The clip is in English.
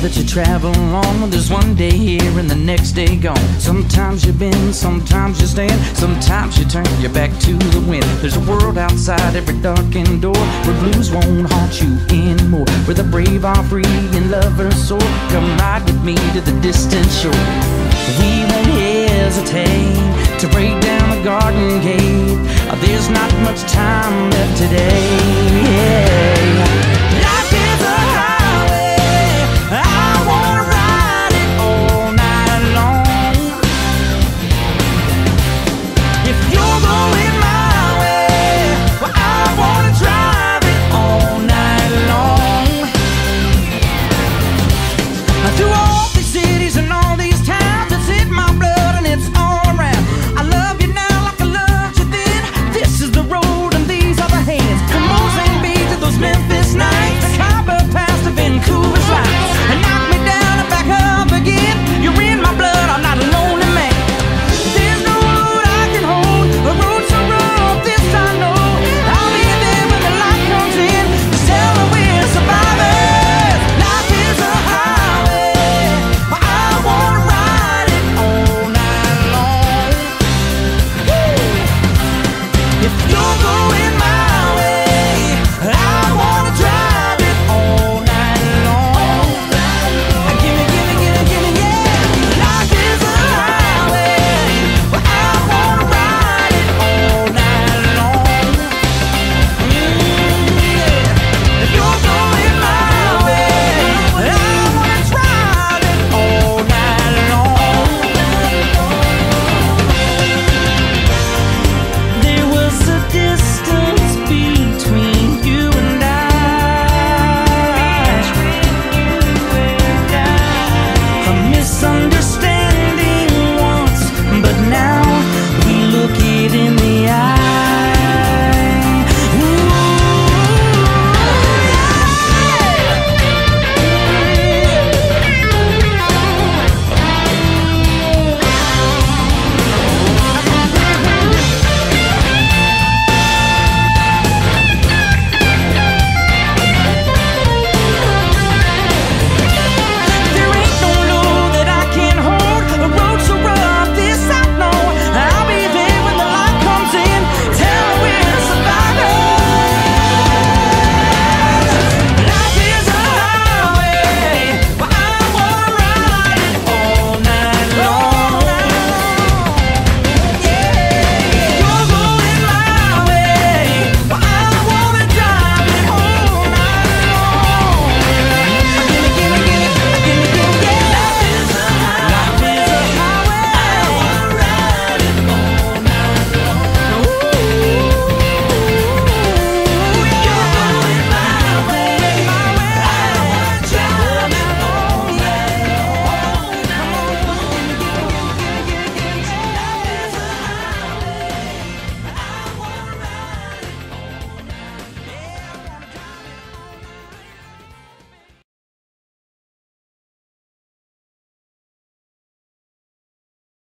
that you travel on. There's one day here and the next day gone. Sometimes you bend, sometimes you stand, sometimes you turn your back to the wind. There's a world outside every darkened door, where blues won't haunt you anymore, where the brave are free and lovers soar. Come ride with me to the distant shore. We won't hesitate to break down the garden gate. There's not much time left today.